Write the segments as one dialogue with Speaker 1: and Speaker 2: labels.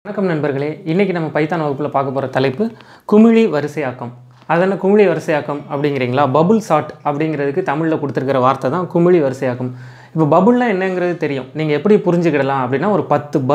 Speaker 1: வணக்கம் நண்பர்களே, இன்றைக்கி நம்ம பைத்தான் வகுப்பில் பார்க்க போகிற தலைப்பு குமிழி வரிசையாக்கம். அதென்ன குமிழி வரிசையாக்கம் அப்படிங்கிறீங்களா? பபுள் சார்ட் அப்படிங்கிறதுக்கு தமிழில் கொடுத்துருக்கிற வார்த்தை தான் குமிழி வரிசையாக்கம். இப்போ பபுள்னால் என்னங்கிறது தெரியும். நீங்கள் எப்படி புரிஞ்சுக்கிடலாம் அப்படின்னா, ஒரு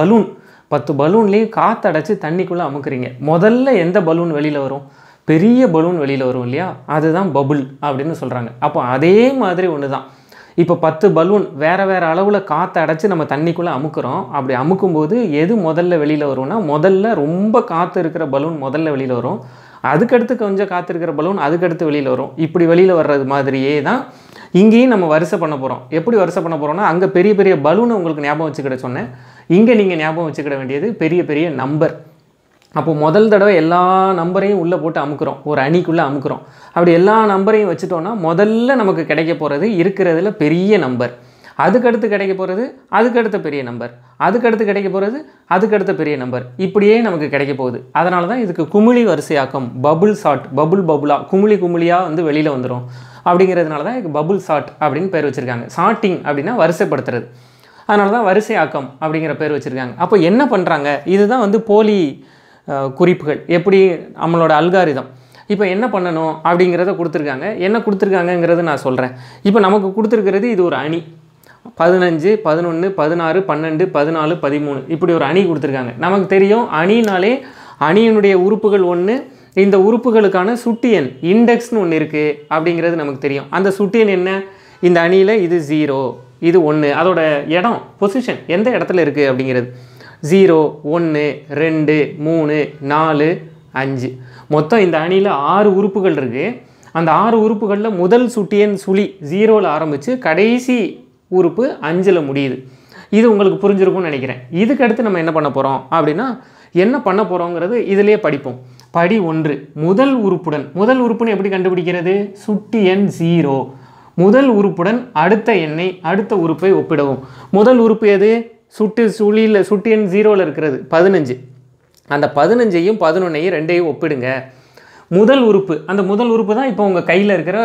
Speaker 1: 10 பலூன்லேயும் காற்றடைச்சி தண்ணிக்குள்ளே அமுக்குறீங்க. முதல்ல எந்த பலூன் வெளியில் வரும்? பெரிய பலூன் வெளியில் வரும் இல்லையா? அதுதான் பபுள் அப்படின்னு சொல்கிறாங்க. அப்போ அதே மாதிரி ஒன்று தான். இப்போ 10 பலூன் வேறு அளவில் காற்றை அடைச்சி நம்ம தண்ணிக்குள்ளே அமுக்குறோம். அப்படி அமுக்கும்போது எது முதல்ல வெளியில் வரும்னா, முதல்ல ரொம்ப காற்று இருக்கிற பலூன் முதல்ல வெளியில் வரும். அதுக்கடுத்து கொஞ்சம் காற்று இருக்கிற பலூன் அதுக்கடுத்து வெளியில் வரும். இப்படி வெளியில் வர்றது மாதிரியே தான் இங்கேயும் நம்ம வரிசை பண்ண போகிறோம். எப்படி வரிசை பண்ண போகிறோம்னா, அங்கே பெரிய பெரிய பலூனை உங்களுக்கு ஞாபகம் வச்சுக்கிட சொன்னேன். இங்கே நீங்கள் ஞாபகம் வச்சுக்கிட வேண்டியது பெரிய நம்பர். அப்போ முதல் தடவை எல்லா நம்பரையும் உள்ளே போட்டு அமுக்குறோம், ஒரு அணிக்குள்ளே அமுக்குறோம். அப்படி எல்லா நம்பரையும் வச்சுட்டோன்னா முதல்ல நமக்கு கிடைக்க போகிறது இருக்கிறதுல பெரிய நம்பர். அதுக்கடுத்து கிடைக்க போகிறது அதுக்கடுத்த பெரிய நம்பர். அதுக்கடுத்து கிடைக்க போகிறது அதுக்கடுத்த பெரிய நம்பர். இப்படியே நமக்கு கிடைக்க போகுது. அதனால தான் இதுக்கு குமிழி வரிசையாக்கம், பபுள் சார்ட், குமிழா குமிழியாக வந்து வெளியில் வந்துடும். அப்படிங்கிறதுனால தான் இதுக்கு பபுள் சார்ட் அப்படின்னு பேர் வச்சுருக்காங்க. சார்ட்டிங் அப்படின்னா வரிசைப்படுத்துறது. அதனால தான் வரிசையாக்கம் அப்படிங்கிற பேர் வச்சுருக்காங்க. அப்போ என்ன பண்ணுறாங்க? இதுதான் வந்து போலி குறிப்புகள். எப்படி நம்மளோட அல்காரிதம் இப்போ என்ன பண்ணணும் அப்படிங்கிறத கொடுத்துருக்காங்க. என்ன கொடுத்துருக்காங்கங்கிறத நான் சொல்கிறேன். இப்போ நமக்கு கொடுத்துருக்கிறது இது ஒரு அணி. 15, 11, 16, 12, 14, 13 இப்படி ஒரு அணி கொடுத்துருக்காங்க. நமக்கு தெரியும் அணினாலே அணியினுடைய உறுப்புகள் ஒன்று, இந்த உறுப்புகளுக்கான சுட்டி எண் இண்டெக்ஸ்னு ஒன்று இருக்குது அப்படிங்கிறது நமக்கு தெரியும். அந்த சுட்டி எண் என்ன? இந்த அணியில் இது 0, இது 1, அதோட இடம் பொசிஷன் எந்த இடத்துல இருக்குது அப்படிங்கிறது 0, 1, 2, 3, 4, 5. மொத்தம் இந்த அணியில் 6 உறுப்புகள் இருக்குது. அந்த 6 உறுப்புகளில் முதல் சுட்டியன் சுழி 0ல் ஆரம்பித்து கடைசி உறுப்பு 5ல் முடியுது. இது உங்களுக்கு புரிஞ்சிருக்கும்னு நினைக்கிறேன். இதுக்கடுத்து நம்ம என்ன பண்ண போகிறோம் அப்படின்னா, என்ன பண்ண போகிறோங்கிறது இதிலே படிப்போம். படி 1, முதல் உறுப்புன்னு எப்படி கண்டுபிடிக்கிறது? சுட்டி எண் 0. முதல் உறுப்புடன் அடுத்த உறுப்பை ஒப்பிடவும். முதல் உறுப்பு எது? சுட்டி எண் 0ல் இருக்கிறது 15. அந்த 15ஐயும் 11ஐயும் ரெண்டையும் ஒப்பிடுங்க. முதல் உறுப்பு தான் இப்போ உங்கள் கையில் இருக்கிற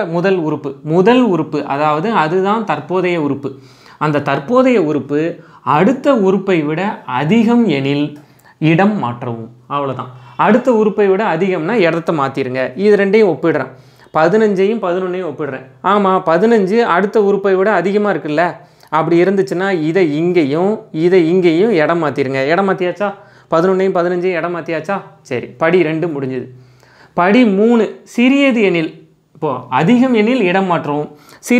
Speaker 1: முதல் உறுப்பு, அதாவது அதுதான் தற்போதைய உறுப்பு. அந்த தற்போதைய உறுப்பு அடுத்த உறுப்பை விட அதிகம் எனில் இடம் மாற்றவும். அவ்வளோதான். அடுத்த உறுப்பை விட அதிகம்னா இடத்த மாற்றிடுங்க. இது ரெண்டையும் ஒப்பிடுறேன். 15ஐயும் 11ஐயும் ஒப்பிடுறேன். ஆமாம், 15 அடுத்த உறுப்பை விட அதிகமாக இருக்குல்ல. அப்படி இருந்துச்சுன்னா இதை இங்கேயும் இடம் மாற்றிடுங்க. இடம் மாற்றியாச்சா? 11ஐயும் 15ஐயும் இடம் மாற்றியாச்சா? சரி, படி 2 முடிஞ்சுது. படி 3, சிறியது எனில். இப்போது அதிகம் எனில் இடம் மாற்றவும்.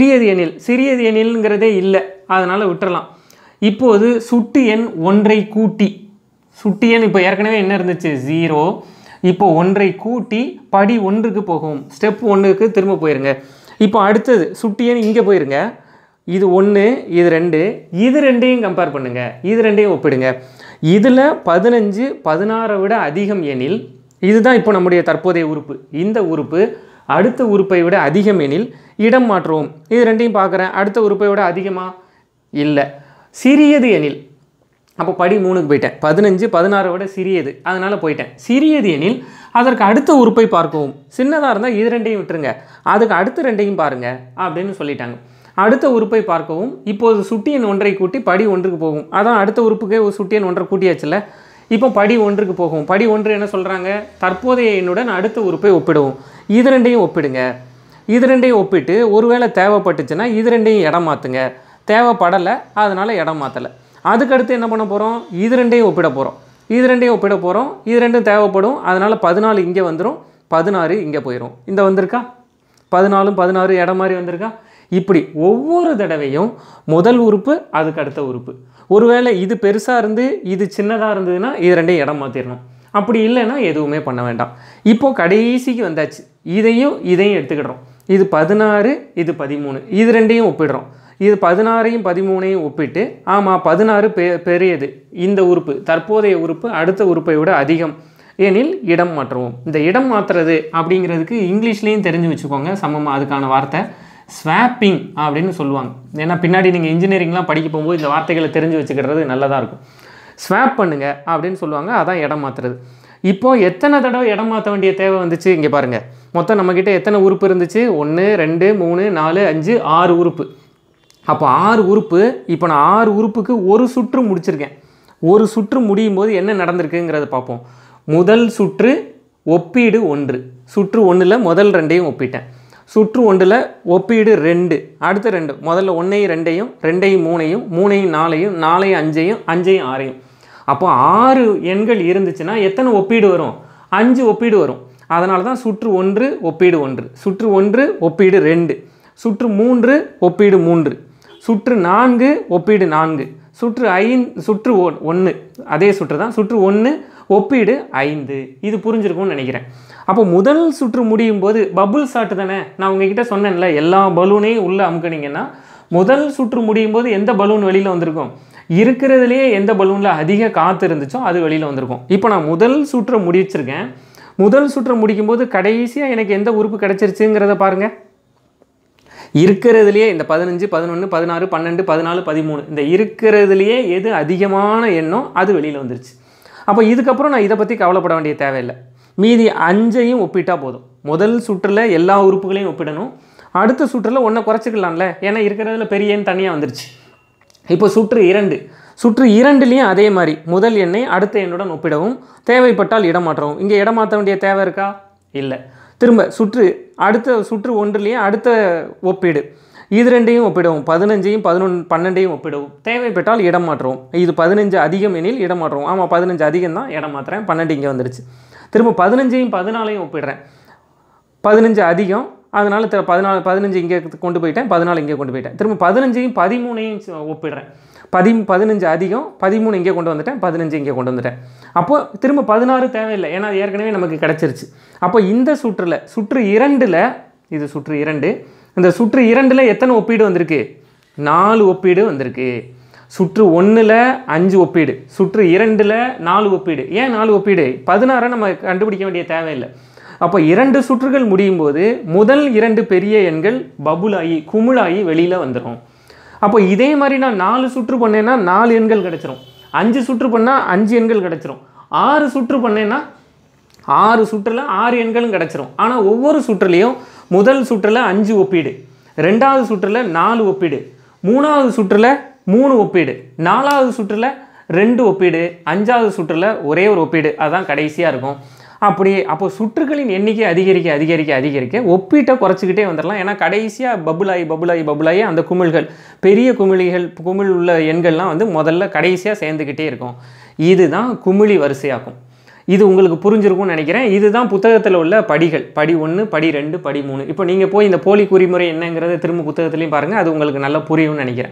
Speaker 1: சிறியது எனில்ங்கிறதே இல்லை, அதனால் விட்டுறலாம். இப்போது சுட்டி எண் 1ஐ கூட்டி, சுட்டி எண் இப்போ ஏற்கனவே என்ன இருந்துச்சு? 0. இப்போ 1ஐ கூட்டி படி 1க்கு போகும். ஸ்டெப் 1க்கு திரும்ப போயிருங்க. இப்போ அடுத்தது சுட்டி எண் இங்கே போயிருங்க. இது 1, இது 2, இது ரெண்டையும் கம்பேர் பண்ணுங்கள். இது ரெண்டையும் ஒப்பிடுங்க. இதில் 15 16 விட அதிகம் எனில், இதுதான் இப்போ நம்முடைய தற்போதைய உறுப்பு. இந்த உறுப்பு அடுத்த உறுப்பை விட அதிகம் எனில் இடம் மாற்றுவோம். இது ரெண்டையும் பார்க்குறேன். அடுத்த உறுப்பை விட அதிகமா? இல்லை. சிறியது எனில், அப்போ படி 3க்கு போயிட்டேன். 15 16 விட சிறியது, அதனால் போயிட்டேன். சிறியது எனில் அதற்கு அடுத்த உறுப்பை பார்க்கவும். சின்னதாக இருந்தால் இது ரெண்டையும் விட்டுருங்க, அதுக்கு அடுத்த ரெண்டையும் பாருங்கள் அப்படின்னு சொல்லிட்டாங்க. அடுத்த உறுப்பை பார்க்கவும். இப்போது சுட்டி எண் 1ஐ கூட்டி படி 1க்கு போகும். அதான் அடுத்த உறுப்புக்கே ஒரு சுட்டி எண் 1 கூட்டியாச்சுல. இப்போ படி 1க்கு போகும். படி 1 என்ன சொல்கிறாங்க? தற்போதைய எண்ணுடன் அடுத்த உறுப்பை ஒப்பிடுவோம். இது ரெண்டையும் ஒப்பிடுங்க. இது ரெண்டையும் ஒப்பிட்டு ஒருவேளை தேவைப்பட்டுச்சுன்னா இது ரெண்டையும் இடம் மாற்றுங்க. தேவைப்படலை, அதனால் இடம் மாற்றலை. அதுக்கடுத்து என்ன பண்ண போகிறோம்? இது ரெண்டையும் ஒப்பிட போகிறோம். இது ரெண்டும் தேவைப்படும், அதனால் 14 இங்கே வந்துடும், 16 இங்கே போயிடும். இந்த வந்திருக்கா? 14 16 இடம் மாதிரி வந்திருக்கா? இப்படி ஒவ்வொரு தடவையும் முதல் உறுப்பு அதுக்கு அடுத்த உறுப்பு. ஒருவேளை இது பெருசாக இருந்து இது சின்னதாக இருந்ததுன்னா இது ரெண்டையும் இடம் மாற்றிடணும். அப்படி இல்லைன்னா எதுவுமே பண்ண வேண்டாம். இப்போ கடைசிக்கு வந்தாச்சு. இதையும் எடுத்துக்கிடுறோம். இது 16, இது 13, இது ரெண்டையும் ஒப்பிடுறோம். இது 16ஐயும் 13ஐயும் ஒப்பிட்டு, ஆமாம் 16 பெரியது, இந்த உறுப்பு தற்போதைய உறுப்பு அடுத்த உறுப்பை விட அதிகம் எனில் இடம் மாற்றுவோம். இந்த இடம் மாற்றுறது அப்படிங்கிறதுக்கு இங்கிலீஷ்லேயும் தெரிஞ்சு வச்சுக்கோங்க. சமமாக அதுக்கான வார்த்தை ஸ்வாப்பிங் அப்படின்னு சொல்லுவாங்க. ஏன்னா பின்னாடி நீங்கள் இன்ஜினியரிங்லாம் படிக்க போகும்போது இந்த வார்த்தைகளை தெரிஞ்சு வச்சுக்கிறது நல்லதாக இருக்கும். ஸ்வாப் பண்ணுங்க அப்படின்னு சொல்லுவாங்க. அதான் இடம் மாற்றுறது. இப்போது எத்தனை தடவை இடம் மாற்ற வேண்டிய தேவை வந்துச்சு? இங்கே பாருங்கள். மொத்தம் நம்மக்கிட்ட எத்தனை உறுப்பு இருந்துச்சு? 1 2 3 4 5 6 உறுப்பு. அப்போ 6 உறுப்பு. இப்போ நான் 6 உறுப்புக்கு ஒரு சுற்று முடிச்சிருக்கேன். ஒரு சுற்று முடியும் போது என்ன நடந்திருக்குங்கிறத பார்ப்போம். முதல் சுற்று ஒப்பீடு 1, சுற்று 1ல் முதல் 2ஐயும் ஒப்பிட்டேன். சுற்று 1ல் ஒப்பீடு 2, அடுத்த 2, முதல்ல 1ஐயும் 2ஐயும் 2ஐயும் 3ஐயும் 3ஐயும் 4ஐயும் 4ஐயும் 5ஐயும் 5ஐயும் 6ஐயும். அப்போ 6 எண்கள் இருந்துச்சுன்னா எத்தனை ஒப்பீடு வரும்? 5 ஒப்பீடு வரும். அதனால தான் சுற்று 1 ஒப்பீடு 1, சுற்று 1 ஒப்பீடு 2, சுற்று 3 ஒப்பீடு 3, சுற்று 4 ஒப்பீடு 4, சுற்று 1 அதே சுற்று தான், சுற்று 1 ஒப்பீடு 5. இது புரிஞ்சிருக்கும்னு நினைக்கிறேன். அப்போ முதல் சுற்று முடியும் போது பபுள் ஷாட் தானே, நான் உங்ககிட்ட சொன்னேன்ல, எல்லா பலூனையும் உள்ளே அமுக்குனீங்கன்னா முதல் சுற்று முடியும் போது எந்த பலூன் வெளியில் வந்திருக்கும்? இருக்கிறதுலேயே எந்த பலூனில் அதிக காற்று இருந்துச்சோ அது வெளியில் வந்திருக்கும். இப்போ நான் முதல் சுற்றை முடிச்சிருக்கேன். முதல் சுற்றை முடிக்கும்போது கடைசியாக எனக்கு எந்த உறுப்பு கிடச்சிருச்சுங்கிறத பாருங்கள். இருக்கிறதுலையே இந்த 15, 11, 16, 12, 14, 13 இந்த இருக்கிறதுலையே எது அதிகமான எண்ணோ அது வெளியில் வந்துருச்சு. அப்போ இதுக்கப்புறம் நான் இதை பற்றி கவலைப்பட வேண்டிய தேவையில்லை. மீதி 5ஐயும் ஒப்பிட்டா போதும். முதல் சுற்றில் எல்லா உறுப்புகளையும் ஒப்பிடணும், அடுத்த சுற்றில் ஒன்றை குறைச்சிக்கலாம்ல, ஏன்னா இருக்கிறதுல பெரிய எண் தனியாக வந்துருச்சு. இப்போ சுற்று 2, சுற்று 2லேயும் அதே மாதிரி முதல் எண்ணை அடுத்த எண்ணுடன் ஒப்பிடவும், தேவைப்பட்டால் இடமாற்றவும். இங்கே இடமாற்ற வேண்டிய தேவை இருக்கா? இல்லை. திரும்ப அடுத்த சுற்று 1லேயே அடுத்த ஒப்பீடு, இது 2ஐயும் ஒப்பிடவும், 15ஐயும் 12ஐயும் ஒப்பிடவும், தேவைப்பட்டால் இடம் மாற்றுவோம். இது 15 அதிகம் எனில் இடம் மாற்றுவோம். ஆமாம், 15 அதிகம் தான், இடம் மாற்றுறேன், 12 இங்கே வந்துருச்சு. திரும்ப 15ஐயும் 14ஐயும் ஒப்பிடுறேன். 15 அதிகம், அதனால் 15 இங்கே கொண்டு போயிட்டேன், 14 இங்கே கொண்டு போயிட்டேன். திரும்ப 15ஐயும் 13ஐயும் ஒப்பிடுறேன். 15 அதிகம், 13 இங்கே கொண்டு வந்துட்டேன், 15 இங்கே கொண்டு வந்துட்டேன். அப்போது திரும்ப 16 தேவையில்லை, ஏன்னா அது ஏற்கனவே நமக்கு கிடச்சிருச்சு. அப்போ இந்த சுற்று 2ல், இது சுற்று 2, இந்த சுற்று 2ல் எத்தனை ஒப்பீடு வந்திருக்கு? 4 ஒப்பீடு வந்திருக்கு. சுற்று 1ல் 5 ஒப்பீடு, சுற்று 2ல் 4 ஒப்பீடு. ஏன் 4 ஒப்பீடு? 16 நம்ம கண்டுபிடிக்க வேண்டிய தேவையில்லை. அப்போ 2 சுற்றுகள் முடியும் போது முதல் 2 பெரிய எண்கள் பபுளாகி குமிழாகி வெளியில் வந்துடும். அப்போ இதே மாதிரி நான் 4 சுற்று பண்ணேன்னா 4 எண்கள் கிடச்சிரும், 5 சுற்று பண்ணால் 5 எண்கள் கிடச்சிரும், 6 சுற்று பண்ணேன்னா 6 சுற்றில் 6 எண்களும் கிடச்சிரும். ஆனால் ஒவ்வொரு சுற்றுலையும் முதல் சுற்றில் 5 ஒப்பீடு, 2வது சுற்றில் 4 ஒப்பீடு, 3வது சுற்றில் 3 ஒப்பீடு, 4வது சுற்றில் 2 ஒப்பீடு, 5வது சுற்றில் ஒரே ஒரு ஒப்பீடு, அதுதான் கடைசியாக இருக்கும். அப்படியே அப்போ சுற்றுகளின் எண்ணிக்கை அதிகரிக்க அதிகரிக்க அதிகரிக்க ஒப்பீட்டை குறைச்சிக்கிட்டே வந்துடலாம். ஏன்னா கடைசியாக பபுளாகி அந்த குமிழ்கள், பெரிய குமிழ் உள்ள எண்கள்லாம் வந்து முதல்ல கடைசியாக சேர்ந்துக்கிட்டே இருக்கும். இதுதான் குமிழி வரிசையாக்கும். இது உங்களுக்கு புரிஞ்சிருக்கும்னு நினைக்கிறேன். இதுதான் புத்தகத்தில் உள்ள படிகள், படி 1, படி 2, படி 3. இப்போ நீங்கள் போய் இந்த போலி குறிமுறை என்னங்கிறத திரும்ப புத்தகத்துலேயும் பாருங்கள், அது உங்களுக்கு நல்லா புரியும்னு நினைக்கிறேன்.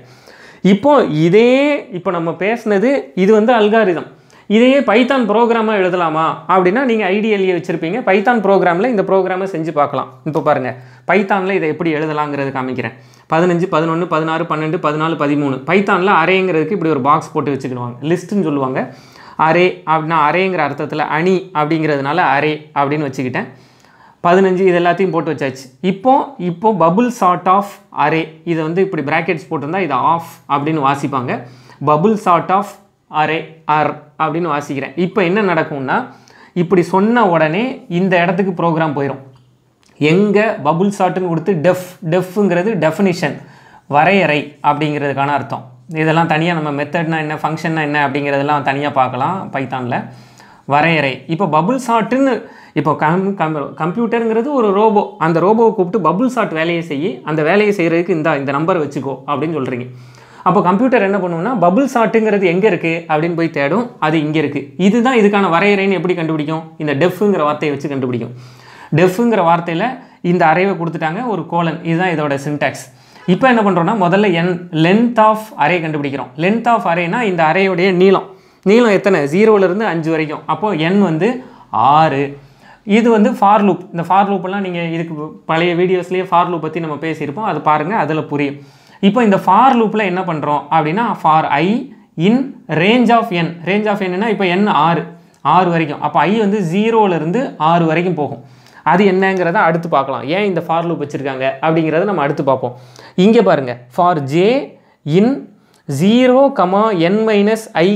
Speaker 1: இப்போ நம்ம பேசுனது இது வந்து அல்காரிதம். இதையே பைத்தான் ப்ரோக்ராமாக எழுதலாமா அப்படின்னா நீங்கள் ஐடிஎல்ஏ வச்சுருப்பீங்க. பைத்தான் ப்ரோக்ராமில் இந்த ப்ரோக்ராமை செஞ்சு பார்க்கலாம். இப்போ பாருங்கள், பைத்தானில் இதை எப்படி எழுதலாங்கிறது காமிக்கிறேன். 15, 11, 16, 12, 14, 13. பைத்தானில் அரேங்கிறதுக்கு இப்படி ஒரு பாக்ஸ் போட்டு வச்சுக்கிடுவாங்க, லிஸ்ட்டுன்னு சொல்லுவாங்க. அரே அப்படின்னா அரேங்கிற அர்த்தத்தில் அணி அப்படிங்கிறதுனால அரே அப்படின்னு வச்சுக்கிட்டேன். 15 இது எல்லாத்தையும் போட்டு வச்சாச்சு. இப்போ பபுள் சார்ட் ஆஃப் அரே, இதை வந்து இப்படி ப்ராக்கெட்ஸ் போட்டிருந்தா இதை ஆஃப் அப்படின்னு வாசிப்பாங்க. Bubble sort of array R அப்படின்னு வாசிக்கிறேன். இப்போ என்ன நடக்கும்னா, இப்படி சொன்ன உடனே இந்த இடத்துக்கு ப்ரோக்ராம் போயிடும். எங்கே பபுள் சார்ட்டுன்னு கொடுத்து டெஃப்ங்கிறது டெஃபினிஷன், வரையறை அப்படிங்கிறதுக்கான அர்த்தம். இதெல்லாம் தனியாக நம்ம மெத்தட்னா என்ன, ஃபங்க்ஷன்னா என்ன அப்படிங்கிறதெல்லாம் தனியாக பார்க்கலாம் பைத்தானில். வரையறை இப்போ பபுள் சார்ட்டுன்னு, இப்போ கம்ப்யூட்டருங்கிறது ஒரு ரோபோ, அந்த ரோபோவை கூப்பிட்டு பபுள் சார்ட் வேலையை செய்யி, அந்த வேலையை செய்கிறதுக்கு இந்த நம்பரை வச்சுக்கோ அப்படின்னு சொல்கிறீங்க. அப்போ கம்ப்யூட்டர் என்ன பண்ணுவோம்னா, பபுள் சார்ட்டுங்கிறது எங்கே இருக்குது அப்படின்னு போய் தேடும், அது இங்கே இருக்குது. இதுதான் இதுக்கான வரையறைன்னு எப்படி கண்டுபிடிக்கும்? இந்த டெஃப்ங்கிற வார்த்தையை வச்சு கண்டுபிடிக்கும். டெஃப்ங்கிற வார்த்தையில் இந்த அரைவை கொடுத்துட்டாங்க, ஒரு கோலன், இதுதான் இதோட சின்டாக்ஸ். இப்போ என்ன பண்ணுறோன்னா, முதல்ல லென்த் ஆஃப் அரே கண்டுபிடிக்கிறோம். லென்த் ஆஃப் அரேனா இந்த அரையோடைய நீளம் எத்தனை? 0லேருந்து 5 வரைக்கும். அப்போது n வந்து 6. இது வந்து ஃபார் லூப். இந்த ஃபார் லூப்பெல்லாம் நீங்கள் இதுக்கு பழைய வீடியோஸ்லேயே ஃபார் லூப் பற்றி நம்ம பேசியிருப்போம், அது பாருங்கள், அதில் புரியும். இப்போ இந்த ஃபார் லூப்பில் என்ன பண்ணுறோம் அப்படின்னா, for i in range of n. Range of என்னன்னா, இப்போ n 6 வரைக்கும். அப்போ ஐ வந்து 0லேருந்து 6 வரைக்கும் போகும். அது என்னங்கிறத அடுத்து பார்க்கலாம். ஏன் இந்த ஃபார் லூப் வச்சுருக்காங்க அப்படிங்கிறத நம்ம அடுத்து பார்ப்போம். இங்கே பாருங்கள், for j in 0, n - i,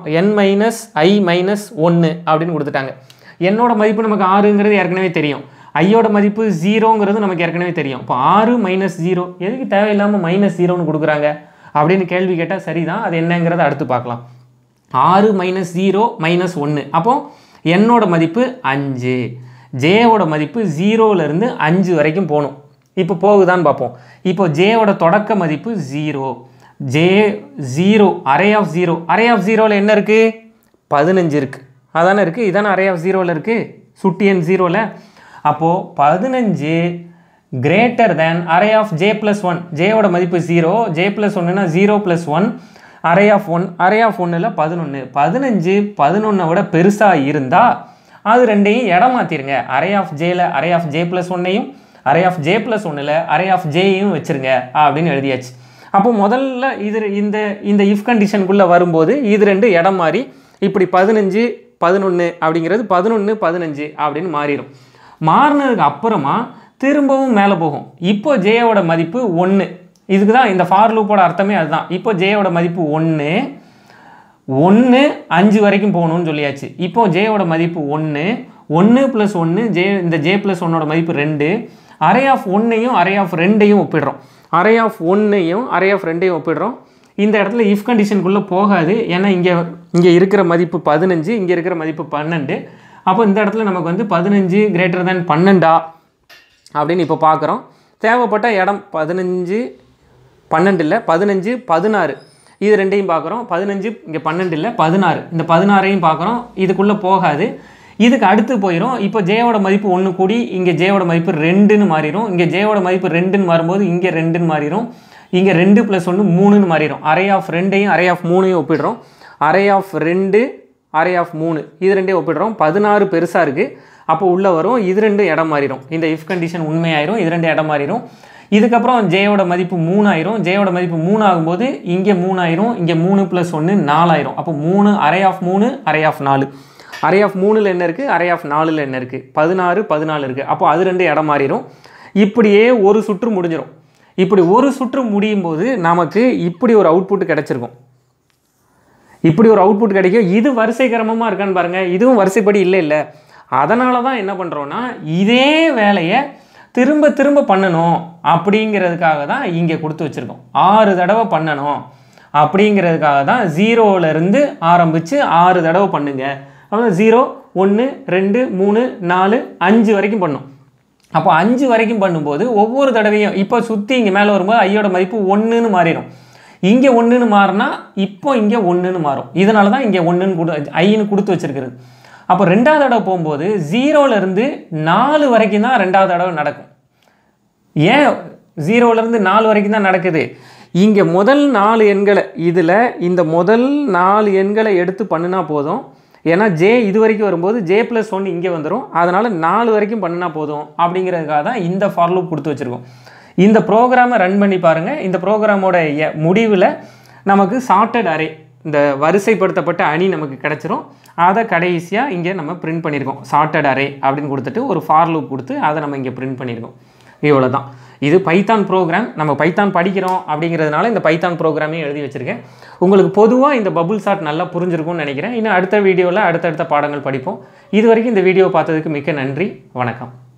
Speaker 1: n - i - 1 அப்படின்னு கொடுத்துட்டாங்க. என்னோட மதிப்பு நமக்கு 6ங்கிறது ஏற்கனவே தெரியும், ஐயோட மதிப்பு 0ங்கிறது நமக்கு ஏற்கனவே தெரியும். இப்போ 6 - 0 எதுக்கு தேவையில்லாமல் -0ன்னு கொடுக்குறாங்க அப்படின்னு கேள்வி கேட்டால் சரிதான், அது என்னங்கிறத அடுத்து பார்க்கலாம். 6 மைனஸ் 0 மைனஸ் 1. அப்போது என்னோட மதிப்பு 5, ஜேவோட மதிப்பு 0லேருந்து 5 வரைக்கும் போகணும். இப்போ போகுதான்னு பார்ப்போம். இப்போ ஜேவோட தொடக்க மதிப்பு 0, j 0, array of 0. Array of 0ல் என்ன இருக்குது? 15 இருக்குது. அதானே இருக்குது. இதானே அரே ஆஃப் 0ல் இருக்குது, சுட்டி எண் 0ல். அப்போது 15 greater than array of j plus 1. ஜேவோட மதிப்பு 0, ஜே ப்ளஸ் 1னா 0 + 1, அரே ஆஃப் 1. அரே ஆஃப் 1ல் 11. 15 11 விட பெருசாக இருந்தால் அது ரெண்டையும் இடம் மாற்றிருங்க. அரே ஆஃப் ஜேல அரே ஆஃப் ஜே ப்ளஸ் 1ஐயும், அரே ஆஃப் ஜே ப்ளஸ் 1ல் அரே ஆஃப் ஜேயும் வச்சுருங்க அப்படின்னு எழுதியாச்சு. அப்போ முதல்ல இது இந்த இஃப் கண்டிஷனுக்குள்ளே வரும்போது இது ரெண்டு இடம் மாறி இப்படி 15 11 அப்படிங்கிறது 11 15 அப்படின்னு மாறிடும். மாறினதுக்கு அப்புறமா திரும்பவும் மேலே போகும். இப்போ ஜேயோட மதிப்பு 1. இதுக்கு தான் இந்த ஃபார் லூப்போட அர்த்தமே அதுதான். இப்போ ஜேயோட மதிப்பு 1 5 வரைக்கும் போகணும்னு சொல்லியாச்சு. இப்போ ஜேயோட மதிப்பு 1 + 1 ஜே, இந்த ஜே + 1ஓட மதிப்பு 2. அரே ஆஃப் 1ஐயும் அரே ஆஃப் 2ஐயும் ஒப்பிடுறோம். அரே ஆஃப் 1ஐயும் அரே ஆஃப் 2ஐயும் ஒப்பிடுறோம். இந்த இடத்துல இஃப் கண்டிஷனுக்குள்ளே போகாது. ஏன்னா இங்கே இருக்கிற மதிப்பு 15, இங்கே இருக்கிற மதிப்பு 12. அப்போ இந்த இடத்துல நமக்கு வந்து 15 greater than 12 அப்படின்னு இப்போ பார்க்குறோம். தேவைப்பட்ட இடம் 15 12 இல்லை 15 16 இது ரெண்டையும் பார்க்குறோம். 15 இங்கே 12 இல்லை 16, இந்த 16ஐயும் பார்க்குறோம். இதுக்குள்ளே போகாது. இதுக்கு அடுத்து போயிடும். இப்போ ஜேவோட மதிப்பு 1 கூடி இங்கே ஜேவோட மதிப்பு 2ன்னு மாறிடும். இங்கே ஜேவோட மதிப்பு 2ன்னு மாறும்போது இங்கே 2ன்னு மாறிடும். இங்கே 2 + 1 3ன்னு மாறிடும். அரே ஆஃப் 2ஐயும் அரே ஆஃப் 3ஐயும் ஒப்பிடுறோம். அரே ஆஃப் 2 அரே ஆஃப் 3 இது ரெண்டையும் ஒப்பிடுறோம். 16 பெருசாக இருக்குது. அப்போ உள்ளே வரும். இது ரெண்டும் இடம் மாறிடும். இந்த இஃப் கண்டிஷன் உண்மையாயிரும். இது ரெண்டு இடம் மாறிடும். இதுக்கப்புறம் ஜேயோட மதிப்பு 3 ஆயிரும். ஜேயோட மதிப்பு 3 ஆகும்போது இங்கே 3 ஆயிரும். இங்கே 3 + 1 4 ஆயிரும். அப்போ 3 array of 3 array of 4. Array of 3ல் என்ன இருக்குது, அரே ஆஃப் 4ல் என்ன இருக்குது, 16 14 இருக்குது. அப்போ அது ரெண்டு இடம் மாறிடும். இப்படியே ஒரு சுற்று முடிஞ்சிடும். இப்படி ஒரு சுற்று முடியும் போது நமக்கு இப்படி ஒரு அவுட்புட் கிடச்சிருக்கும். இப்படி ஒரு அவுட்புட் கிடைக்கும். இது வரிசை கிரமமாக இருக்கான்னு பாருங்கள். இதுவும் வரிசைப்படி இல்லை. அதனால தான் என்ன பண்ணுறோன்னா இதே வேலையை திரும்ப திரும்ப பண்ணணும் அப்படிங்கிறதுக்காக தான் இங்கே கொடுத்து வச்சுருக்கோம். 6 தடவை பண்ணணும் அப்படிங்கிறதுக்காக தான் 0லேருந்து ஆரம்பித்து 6 தடவை பண்ணுங்க. அப்போ 0 1 2 3 4 5 வரைக்கும் பண்ணும். அப்போ 5 வரைக்கும் பண்ணும்போது ஒவ்வொரு தடவையும் இப்போ சுற்றி இங்கே மேலே வரும்போது ஐயோட மதிப்பு 1ன்னு மாறிடும். இங்கே 1ன்னு மாறினா இப்போ இங்கே 1ன்னு மாறும். இதனால தான் இங்கே 1ன்னு ஐன்னு கொடுத்து வச்சுருக்கிறது. அப்போ 2வது தடவை போகும்போது 0லேருந்து 4 வரைக்கும் தான் 2வது தடவை நடக்கும். ஏன் 0லேருந்து 4 வரைக்கும் தான் நடக்குது? இங்கே முதல் 4 எண்களை இதில் இந்த முதல் 4 எண்களை எடுத்து பண்ணினா போதும். ஏன்னா ஜே இது வரைக்கும் வரும்போது ஜே + 1 இங்கே வந்துடும். அதனால் 4 வரைக்கும் பண்ணினா போதும் அப்படிங்கிறதுக்காக தான் இந்த ஃபார் லூப் கொடுத்து வச்சுருக்கோம். இந்த ப்ரோக்ராமை ரன் பண்ணி பாருங்கள். இந்த ப்ரோக்ராமோட முடிவில் நமக்கு சார்ட்டட் அரே, இந்த வரிசைப்படுத்தப்பட்ட அணி நமக்கு கிடச்சிரும். அதை கடைசியாக இங்கே நம்ம பிரிண்ட் பண்ணியிருக்கோம். சார்ட்டட் அரே அப்படின்னு கொடுத்துட்டு ஒரு ஃபார் லூப் கொடுத்து அதை நம்ம இங்கே பிரிண்ட் பண்ணியிருக்கோம். இவ்வளோ தான். இது பைத்தான் ப்ரோக்ராம். நம்ம பைத்தான் படிக்கிறோம் அப்படிங்கிறதுனால இந்த பைத்தான் ப்ரோக்ராமே எழுதி வச்சுருக்கேன். உங்களுக்கு பொதுவாக இந்த பபுள் சார்ட் நல்லா புரிஞ்சிருக்கும்னு நினைக்கிறேன். இன்னும் அடுத்த வீடியோவில் அடுத்தடுத்த பாடங்கள் படிப்போம். இது வரைக்கும் இந்த வீடியோ பார்த்ததுக்கு மிக்க நன்றி. வணக்கம்.